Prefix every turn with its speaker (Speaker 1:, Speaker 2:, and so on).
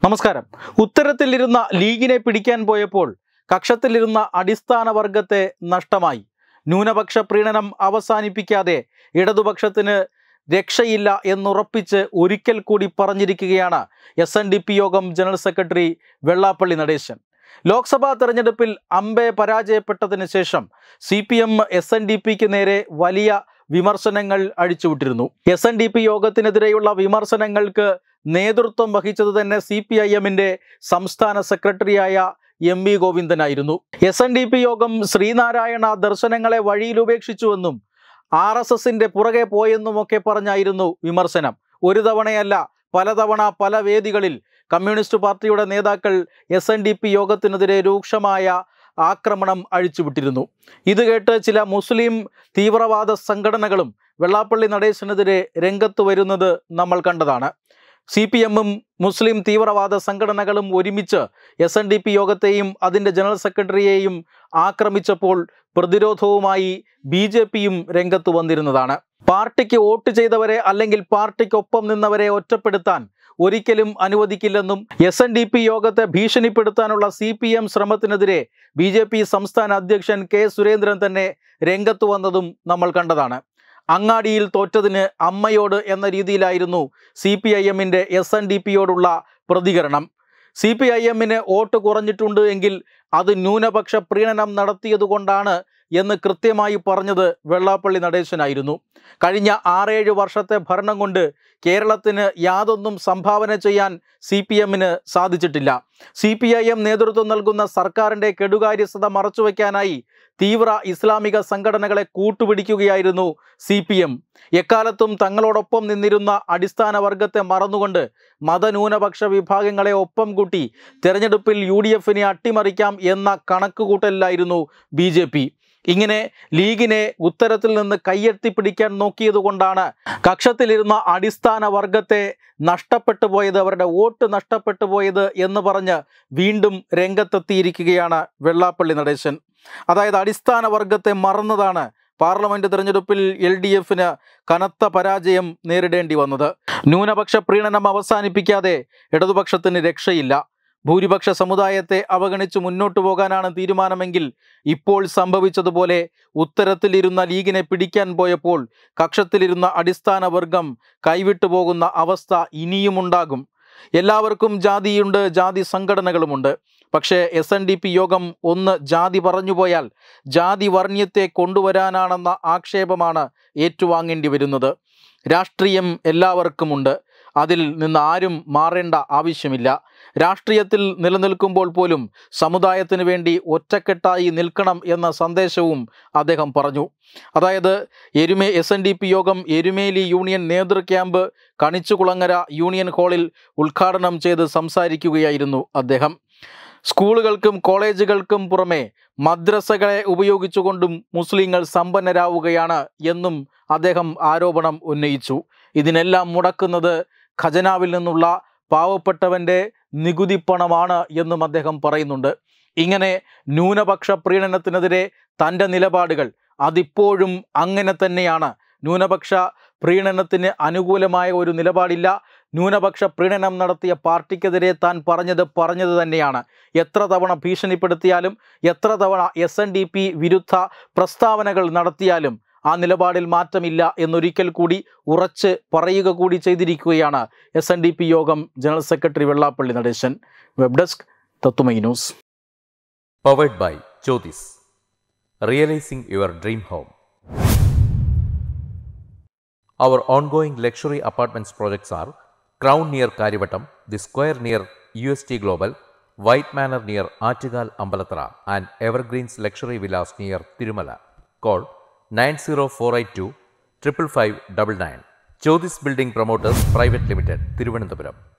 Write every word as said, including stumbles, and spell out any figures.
Speaker 1: നമസ്കാരം. ഉത്തരത്തിലിരുന്ന ലീഗിനെ പിടിക്കാൻ പോയപ്പോൾ കക്ഷത്തിലിരുന്ന അടിസ്ഥാന വർഗത്തെ നഷ്ടമായി. ന്യൂനപക്ഷ പ്രീണനം അവസാനിപ്പിക്കാതെ ഇടതുപക്ഷത്തിന് രക്ഷയില്ല എന്നുറപ്പിച്ച് ഒരിക്കൽ കൂടി പറഞ്ഞിരിക്കുകയാണ് എസ് എൻ ഡി പി യോഗം ജനറൽ സെക്രട്ടറി വെള്ളാപ്പള്ളി നടേശൻ. ലോക്സഭാ തെരഞ്ഞെടുപ്പിൽ അമ്പെ പരാജയപ്പെട്ടതിന് ശേഷം C P M S N D പിക്ക് നേരെ വലിയ വിമർശനങ്ങൾ അഴിച്ചുവിട്ടിരുന്നു. എസ് എൻ ഡി പി യോഗത്തിനെതിരെയുള്ള വിമർശനങ്ങൾക്ക് നേതൃത്വം വഹിച്ചത് തന്നെ സി പി ഐ എമ്മിൻ്റെ സംസ്ഥാന സെക്രട്ടറിയായ എം വി ഗോവിന്ദനായിരുന്നു. എസ് എൻ ഡി പി യോഗം ശ്രീനാരായണ ദർശനങ്ങളെ വഴിയിലുപേക്ഷിച്ചുവെന്നും ആർ എസ് എസിൻ്റെ പുറകെ പോയെന്നുമൊക്കെ പറഞ്ഞായിരുന്നു വിമർശനം. ഒരു തവണയല്ല, പലതവണ പല വേദികളിൽ കമ്മ്യൂണിസ്റ്റ് പാർട്ടിയുടെ നേതാക്കൾ എസ് എൻ ഡി പി യോഗത്തിനെതിരെ രൂക്ഷമായ ആക്രമണം അഴിച്ചുവിട്ടിരുന്നു. ഇത് കേട്ട് ചില മുസ്ലിം തീവ്രവാദ സംഘടനകളും വെള്ളാപ്പള്ളി നടേശനെതിരെ രംഗത്ത് വരുന്നത് നമ്മൾ കണ്ടതാണ്. സി പി എമ്മും മുസ്ലിം തീവ്രവാദ സംഘടനകളും ഒരുമിച്ച് എസ് എൻ ഡി പി യോഗത്തെയും അതിൻ്റെ ജനറൽ സെക്രട്ടറിയെയും ആക്രമിച്ചപ്പോൾ പ്രതിരോധവുമായി ബി ജെ പിയും രംഗത്ത് വന്നിരുന്നതാണ്. പാർട്ടിക്ക് വോട്ട് ചെയ്തവരെ അല്ലെങ്കിൽ പാർട്ടിക്കൊപ്പം നിന്നവരെ ഒറ്റപ്പെടുത്താൻ ഒരിക്കലും അനുവദിക്കില്ലെന്നും എസ് എൻ ഡി പി യോഗത്തെ ഭീഷണിപ്പെടുത്താനുള്ള സി പി എം ശ്രമത്തിനെതിരെ ബി ജെ പി സംസ്ഥാന അധ്യക്ഷൻ കെ സുരേന്ദ്രൻ തന്നെ രംഗത്ത് വന്നതും നമ്മൾ കണ്ടതാണ്. അങ്ങാടിയിൽ തോറ്റതിന് അമ്മയോട് എന്ന രീതിയിലായിരുന്നു സി പി ഐ എമ്മിൻ്റെ എസ് എൻ ഡി പിയോടുള്ള പ്രതികരണം. സി പി ഐ എമ്മിന് വോട്ട് കുറഞ്ഞിട്ടുണ്ട് എങ്കിൽ അത് ന്യൂനപക്ഷ പ്രീണനം നടത്തിയതുകൊണ്ടാണ് എന്ന് കൃത്യമായി പറഞ്ഞത് വെള്ളാപ്പള്ളി നടേശനായിരുന്നു. കഴിഞ്ഞ ആറേഴ് വർഷത്തെ ഭരണം കൊണ്ട് കേരളത്തിന് യാതൊന്നും സംഭാവന ചെയ്യാൻ സി പി എമ്മിന് സാധിച്ചിട്ടില്ല. സി പി ഐ എം നേതൃത്വം നൽകുന്ന സർക്കാരിൻ്റെ കെടുകാര്യസ്ഥത മറച്ചുവെക്കാനായി തീവ്ര ഇസ്ലാമിക സംഘടനകളെ കൂട്ടുപിടിക്കുകയായിരുന്നു സി പി എം. എക്കാലത്തും തങ്ങളോടൊപ്പം നിന്നിരുന്ന അടിസ്ഥാന വർഗത്തെ മറന്നുകൊണ്ട് മതന്യൂനപക്ഷ വിഭാഗങ്ങളെ ഒപ്പം കൂട്ടി തെരഞ്ഞെടുപ്പിൽ യു ഡി എഫിനെ അട്ടിമറിക്കാം എന്ന കണക്കുകൂട്ടലിലായിരുന്നു ബി ജെ പി. ഇങ്ങനെ ലീഗിനെ ഉത്തരത്തിൽ നിന്ന് കയ്യെത്തിപ്പിടിക്കാൻ നോക്കിയതുകൊണ്ടാണ് കക്ഷത്തിലിരുന്ന അടിസ്ഥാന വർഗത്തെ നഷ്ടപ്പെട്ടു പോയത്, അവരുടെ വോട്ട് നഷ്ടപ്പെട്ടു പോയത് എന്ന് പറഞ്ഞ് വീണ്ടും രംഗത്തെത്തിയിരിക്കുകയാണ് വെള്ളാപ്പള്ളി നടേശൻ. അതായത് അടിസ്ഥാന വർഗത്തെ മറന്നതാണ് പാർലമെന്റ് തെരഞ്ഞെടുപ്പിൽ എൽ ഡി എഫിന് കനത്ത പരാജയം നേരിടേണ്ടി വന്നത്. ന്യൂനപക്ഷ പ്രീണനം അവസാനിപ്പിക്കാതെ ഇടതുപക്ഷത്തിന് രക്ഷയില്ല. ഭൂരിപക്ഷ സമുദായത്തെ അവഗണിച്ച് മുന്നോട്ടു പോകാനാണ് തീരുമാനമെങ്കിൽ ഇപ്പോൾ സംഭവിച്ചതുപോലെ ഉത്തരത്തിലിരുന്ന ലീഗിനെ പിടിക്കാൻ പോയപ്പോൾ കക്ഷത്തിലിരുന്ന അടിസ്ഥാന വർഗം കൈവിട്ടു പോകുന്ന അവസ്ഥ ഇനിയുമുണ്ടാകും. എല്ലാവർക്കും ജാതിയുണ്ട്, ജാതി സംഘടനകളുമുണ്ട്. പക്ഷേ എസ് എൻ ഡി പി യോഗം ഒന്ന് ജാതി പറഞ്ഞുപോയാൽ ജാതി വർണ്ണ്യത്തെ കൊണ്ടുവരാനാണെന്ന ആക്ഷേപമാണ് ഏറ്റുവാങ്ങേണ്ടി വരുന്നത്. രാഷ്ട്രീയം എല്ലാവർക്കുമുണ്ട്, അതിൽ നിന്ന് ആരും മാറേണ്ട ആവശ്യമില്ല. രാഷ്ട്രീയത്തിൽ നിലനിൽക്കുമ്പോൾ പോലും സമുദായത്തിന് വേണ്ടി ഒറ്റക്കെട്ടായി നിൽക്കണം എന്ന സന്ദേശവും അദ്ദേഹം പറഞ്ഞു. അതായത് എരുമേ എസ് എൻ ഡി പി യോഗം എരുമേലി യൂണിയൻ നേതൃ ക്യാമ്പ് കണിച്ചുകുളങ്ങര യൂണിയൻ ഹാളിൽ ഉദ്ഘാടനം ചെയ്ത് സംസാരിക്കുകയായിരുന്നു അദ്ദേഹം. സ്കൂളുകൾക്കും കോളേജുകൾക്കും പുറമെ മദ്രസകളെ ഉപയോഗിച്ചുകൊണ്ടും മുസ്ലിങ്ങൾ സമ്പന്നരാവുകയാണ് എന്നും അദ്ദേഹം ആരോപണം ഉന്നയിച്ചു. ഇതിനെല്ലാം മുടക്കുന്നത് ഖജനാവിൽ നിന്നുള്ള പാവപ്പെട്ടവൻ്റെ നികുതി പണമാണ് എന്നും അദ്ദേഹം പറയുന്നുണ്ട്. ഇങ്ങനെ ന്യൂനപക്ഷ പ്രീണനത്തിനെതിരെ തൻ്റെ നിലപാടുകൾ അതിപ്പോഴും അങ്ങനെ തന്നെയാണ്. ന്യൂനപക്ഷ പ്രീണനത്തിന് അനുകൂലമായ ഒരു നിലപാടില്ല. ന്യൂനപക്ഷ പ്രീണനം നടത്തിയ പാർട്ടിക്കെതിരെ താൻ പറഞ്ഞത് പറഞ്ഞത് തന്നെയാണ്. എത്ര തവണ ഭീഷണിപ്പെടുത്തിയാലും എത്ര തവണ എസ് എൻ ഡി പി വിരുദ്ധ പ്രസ്താവനകൾ നടത്തിയാലും ആ നിലപാടിൽ മാറ്റമില്ല എന്നൊരിക്കൽ കൂടി ഉറച്ച് പറയുക കൂടി ചെയ്തിരിക്കുകയാണ് എസ് എൻ ഡി പി യോഗം general secretary Vellappally Natesan. Web desk Tatwamayi news.
Speaker 2: Powered by Jyothis, realising your dream home. Our ongoing luxury apartments projects are Crown near Karivattam, The Square near U S T Global, White Manor near Aattugal Ambalathara, and Evergreens Luxury Villas near Tirumala. Call nine zero four eight two five five five nine nine. Jyothis Building Promoters Private Limited, Thiruvananthapuram.